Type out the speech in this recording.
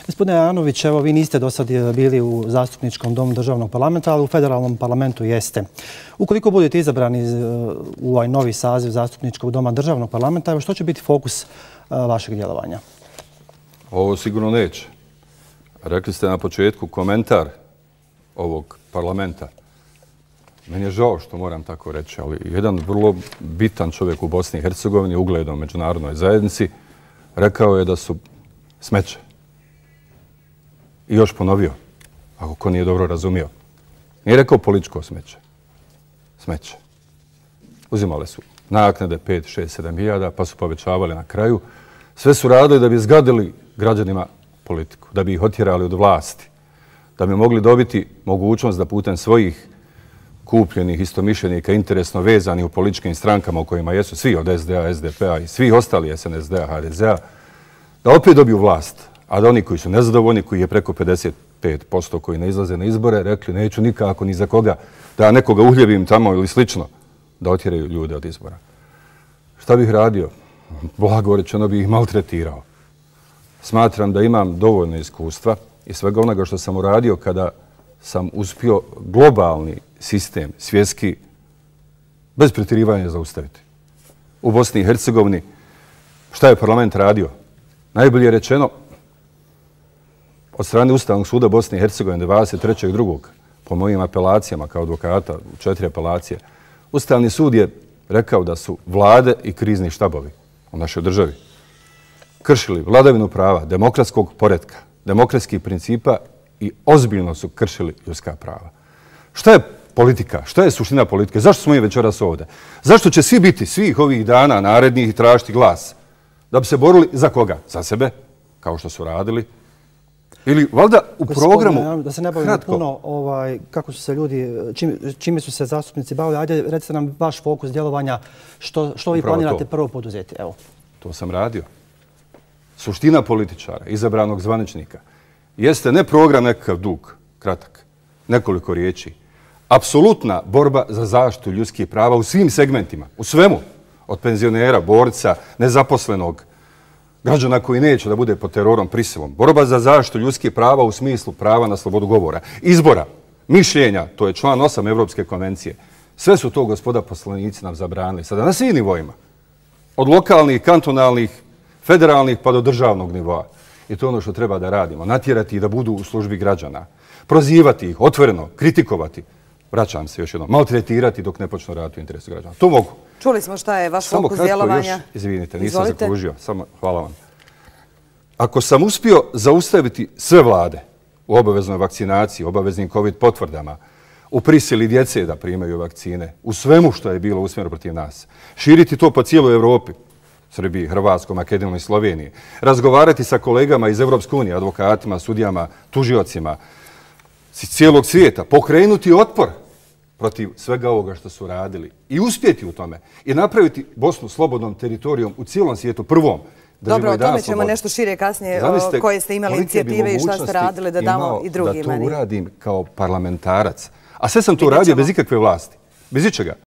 Gospodine Janović, evo vi niste do sad bili u zastupničkom domu državnog parlamenta, ali u federalnom parlamentu jeste. Ukoliko budete izabrani u ovaj novi saziv zastupničkog doma državnog parlamenta, evo što će biti fokus vašeg djelovanja? Ovo sigurno neće. Rekli ste na početku komentar ovog parlamenta. Meni je žao što moram tako reći, ali jedan vrlo bitan čovjek u Bosni i Hercegovini, ugledom međunarodnoj zajednici, rekao je da su smeće. I još ponovio, ako ko nije dobro razumio. Nije rekao političko smeće. Smeće. Uzimali su naknade 5, 6, 7 hiljada, pa su povećavali na kraju. Sve su radili da bi zgadili građanima politiku, da bi ih otjerali od vlasti, da bi mogli dobiti mogućnost da putem svojih kupljenih istomišljenika interesno vezani u političkim strankama u kojima jesu svi od SDA, SDP-a i svih ostali SNSD-a, HDZ-a, da opet dobiju vlast, a da oni koji su nezadovoljni, koji je preko 55% koji ne izlaze na izbore, rekli neću nikako ni za koga da nekoga uhljebim tamo ili slično, da otjeraju ljude od izbora. Šta bih radio? Blago rečeno bih ih maltretirao. Smatram da imam dovoljno iskustva i svega onoga što sam uradio kada sam uspio globalni sistem, svjetski, bez pretjerivanja zaustaviti. U Bosni i Hercegovini šta je parlament radio? Najbolje rečeno, od strane Ustavnog suda Bosne i Hercegovine 23.2. po mojim apelacijama kao advokata u 4 apelacije, Ustavni sud je rekao da su vlade i krizni štabovi u našoj državi kršili vladavinu prava, demokratskog poretka, demokratskih principa i ozbiljno su kršili ljudska prava. Šta je politika? Šta je suština politike? Zašto smo mi večeras ovdje? Zašto će svi biti svih ovih dana narednih i tražiti glas? Da bi se borili za koga? Za sebe, kao što su radili. Ili valjda u programu... Da se ne bavimo puno kako su se ljudi, čime su se zastupnici bavili. Ajde, recite nam vaš fokus djelovanja. Što vi planirate prvo poduzeti? Evo. To sam radio. Suština političara, izabranog zvaničnika, jeste ne program nekakav dug, kratak, nekoliko riječi. Apsolutna borba za zaštitu ljudskih prava u svim segmentima, u svemu. Od penzionera, borca, nezaposlenog, građana koji neće da bude pod terorom, prisilom. Borba za zaštitu ljudskih prava u smislu prava na slobodu govora, izbora, mišljenja, to je član 8 Evropske konvencije. Sve su to, gospoda poslanici, nam zabranili. Sada na svim nivoima. Od lokalnih, kantonalnih, federalnih pa do državnog nivoa. I to je ono što treba da radimo. Natjerati ih da budu u službi građana. Prozivati ih, otvoreno, kritikovati. Vraćam se još jednom. Maltretirati dok ne počnu raditi u interesu građana. To mogu. Čuli smo šta je vaš fokus djelovanja. Samo kratko još, izvinite, nisam zaokružio. Samo, hvala vam. Ako sam uspio zaustaviti sve vlade u obaveznoj vakcinaciji, obaveznim COVID potvrdama, u prisili djece da primaju vakcine, u svemu što je bilo usmjereno protiv nas, širiti to po cijeloj Evropi, Srbiji, Hrvatskoj, Makedoniji i Sloveniji, razgovarati sa kolegama iz Evropske unije, advokatima, sudijama, tužiocima, iz cijelog svijeta, pokrenuti otpor protiv svega ovoga što su radili i uspjeti u tome i napraviti Bosnu slobodnom teritorijom u cijelom svijetu prvom. Dobro, o tome ćemo nešto šire kasnije, koje ste imali inicijative i šta ste radili da damo i drugima. Da to uradim kao parlamentarac. A sve sam to uradio bez ikakve vlasti, bez ičega.